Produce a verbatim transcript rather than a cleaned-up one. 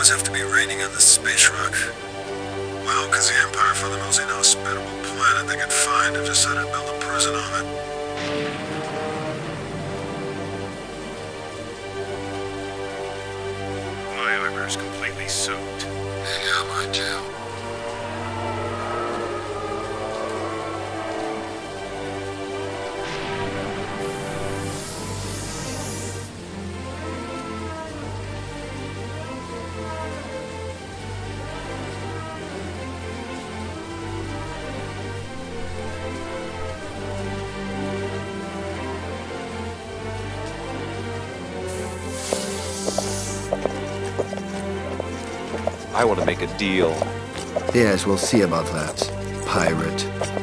always have to be raining on the space rock? Well, because the Empire found the most inhospitable planet they could find and decided to build a prison on it. My armor is completely soaked. Yeah, mine too. I want to make a deal. Yes, we'll see about that, pirate.